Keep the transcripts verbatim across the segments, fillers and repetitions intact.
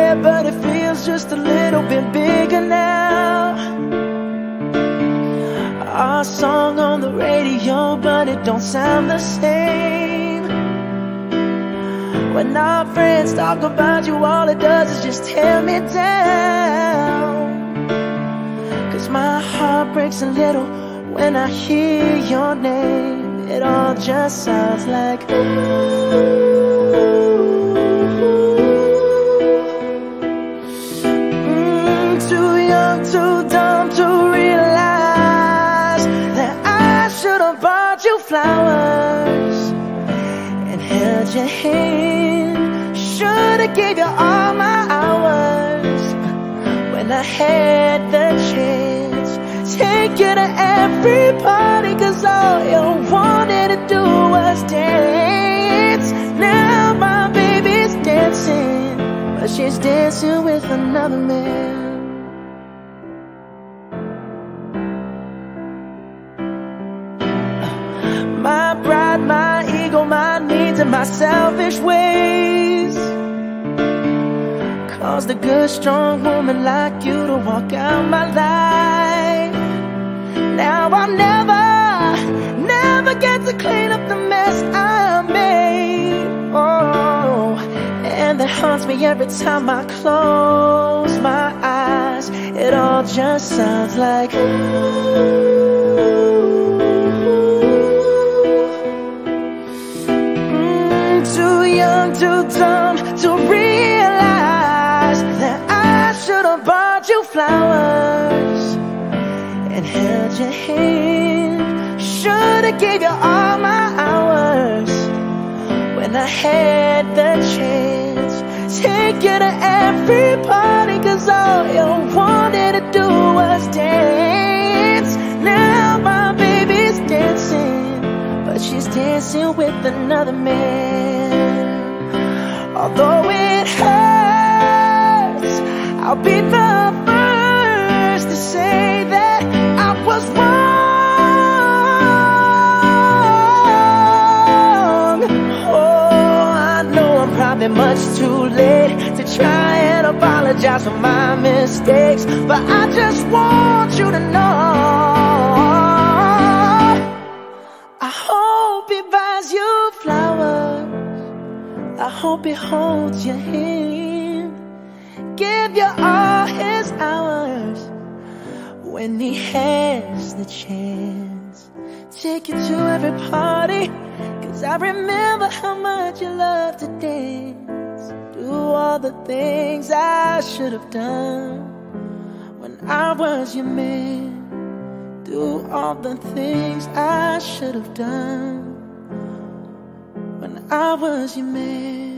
there, but it feels just a little bit bigger now. Our song on the radio, but it don't sound the same. When our friends talk about you, all it does is just tear me down. Cause my heart breaks a little when I hear your name. It all just sounds like ooh. Too dumb to realize that I should have bought you flowers and held your hand. Should have gave you all my hours when I had the chance. Take you to every party, cause all you wanted to do was dance. Now my baby's dancing, but she's dancing with another man. My pride, my ego, my needs, and my selfish ways caused a good, strong woman like you to walk out my life. Now I'll never, never get to clean up the mess I made. Oh, and that haunts me every time I close my eyes. It all just sounds like ooh. Too young, too dumb to realize that I should have bought you flowers and held your hand. Should have gave you all my hours when I had the chance. Take you to every party, cause all you wanted to do was dance. Now my baby's dancing, but she's dancing with another man. Although it hurts, I'll be the first to say that I was wrong. Oh, I know I'm probably much too late to try and apologize for my mistakes, but I just want you to know I hope he buys you flowers, I hope he holds your hand, give you all his hours when he has the chance. Take you to every party, cause I remember how much you love to dance. Do all the things I should have done when I was your man. Do all the things I should have done when I was your man.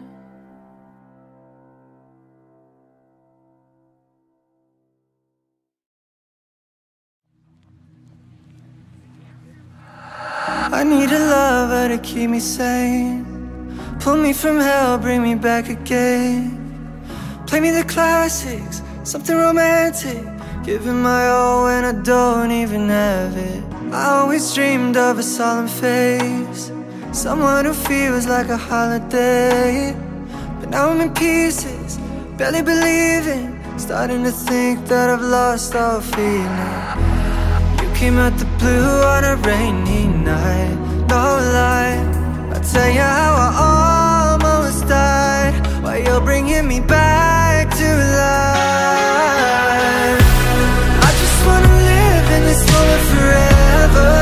I need a lover to keep me sane, pull me from hell, bring me back again. Play me the classics, something romantic, giving my all when I don't even have it. I always dreamed of a solemn face, someone who feels like a holiday. But now I'm in pieces, barely believing, starting to think that I've lost all feeling. You came out the blue on a rainy night, no lie, I'll tell you how I almost died, while you're bringing me back to life. I just wanna live in this moment forever,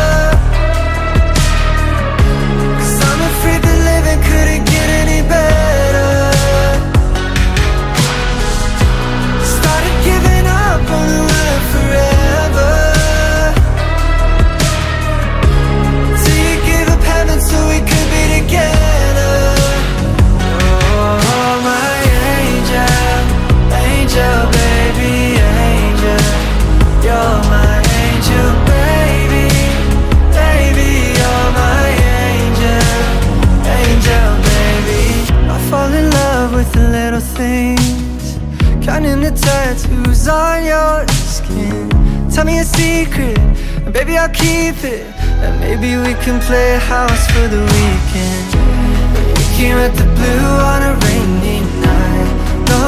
cause I'm afraid that living couldn't get any better. Started giving up on the world forever, till you gave up heaven so we could be together. Oh, my angel, angel, baby, angel. You're my angel, baby, baby. You're my angel, angel, baby. I fall in love with the little things, counting the tattoos on your skin. Tell me a secret, and baby I'll keep it, and maybe we can play house for the weekend. You came at the blue on a rainy night, no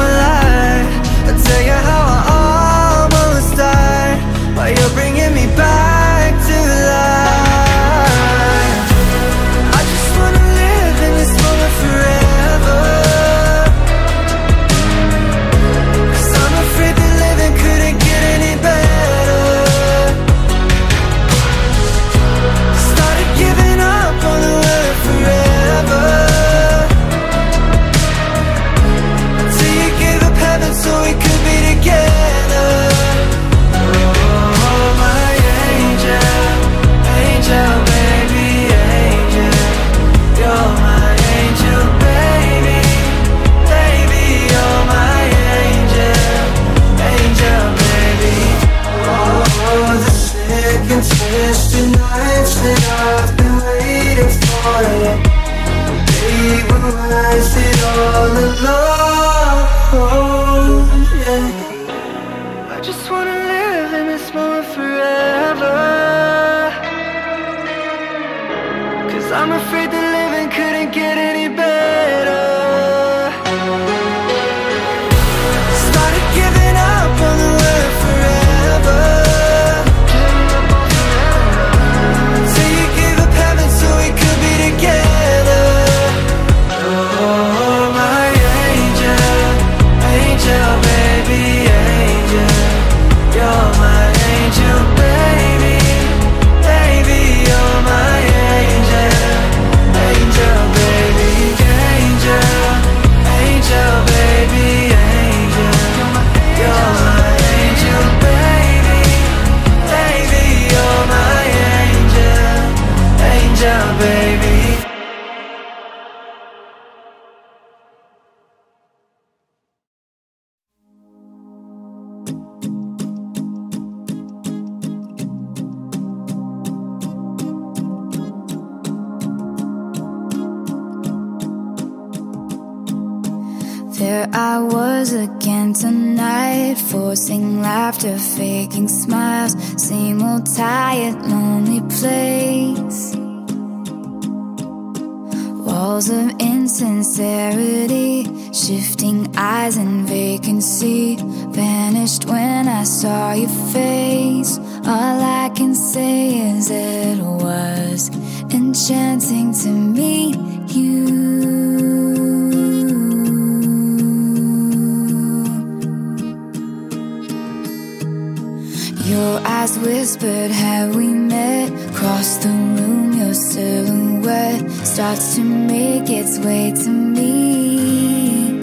Here I was again tonight, forcing laughter, faking smiles. Same old tired, lonely place. Walls of insincerity, shifting eyes and vacancy. Vanished when I saw your face. All I can say is it was enchanting to meet you. Your eyes whispered, have we met? Across the room, your silhouette starts to make its way to me.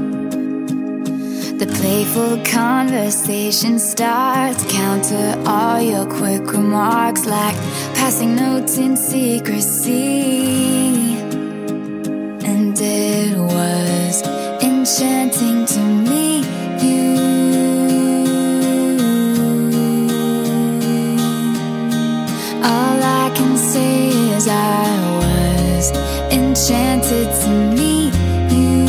The playful conversation starts, counter all your quick remarks like passing notes in secrecy. And it was enchanting to meet you. All I can say is I was enchanted to meet you.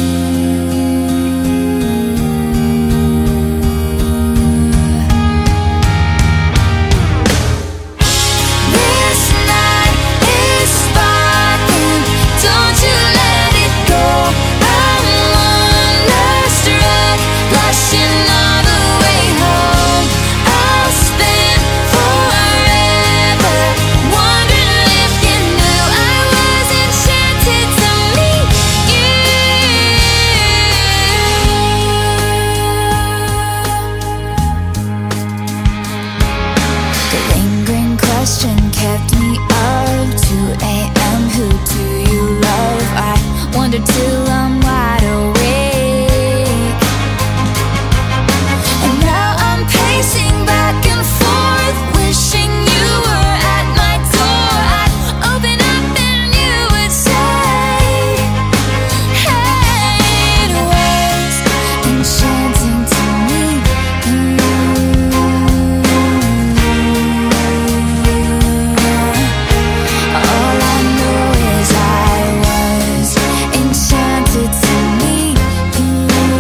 This night is sparkling, don't you let it go. I'm wonderstruck, blushing all the way home. I'll spend forever wondering if you knew I was enchanted to meet you. The lingering question kept me up. two a m Who do you love? I wonder till I'm wide awake. And now I'm pacing back and forth, wishing you were at my door. I'd open up and you would say, hey, it was enchanting to meet you. All I know is I was enchanted to meet you.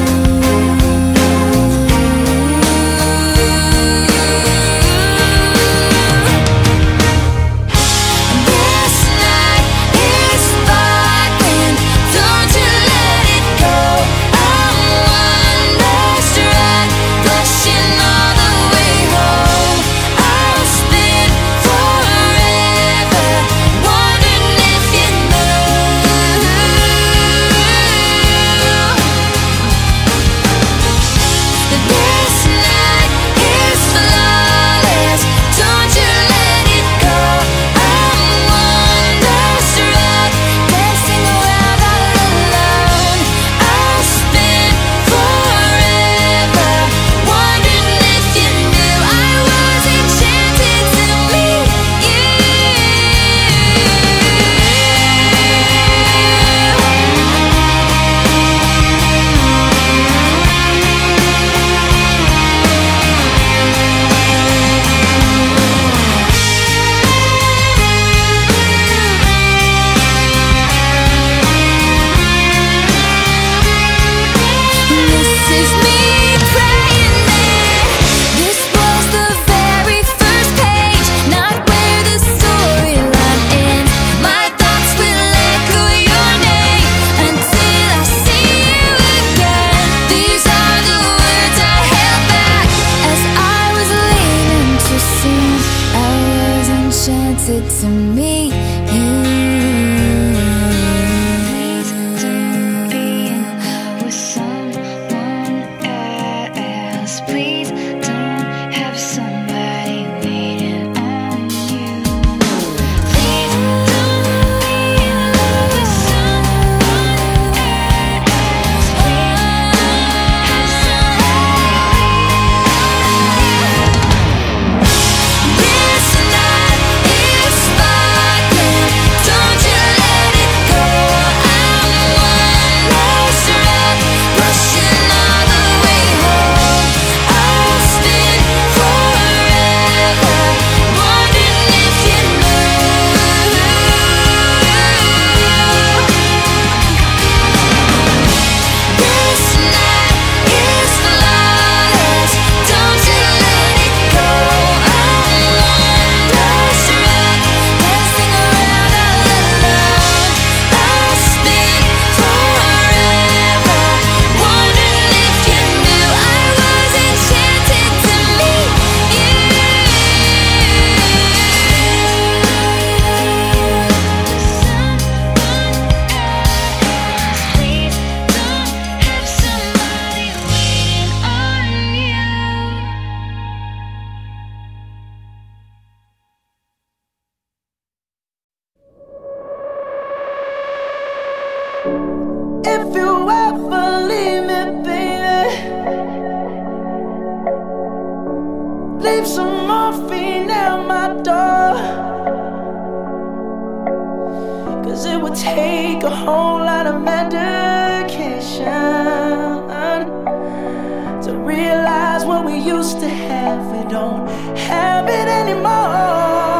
This night is sparkling, don't you let it go. I'm wonderstruck, blushing all the way home. I'll spend forever wondering if you knew. This night is flawless, don't you let it go. I'm wonderstruck, dancing around all alone. I'll spend forever wondering if you knew I was enchanted to meet you. This is me praying that this was the very first page, not where the storyline ends. My thoughts will echo your name until I see you again. These are the words I held back as I was leaving too soon. I was enchanted to meet you. Please don't be in love with someone else. Please don't have somebody waiting on you. Please don't be in love with someone else. Please don't have somebody. This night is sparkling, don't you let it go. I'm wonderstruck, blushing all the way home. I'll whole lot of medication to realize what we used to have, we don't have it anymore.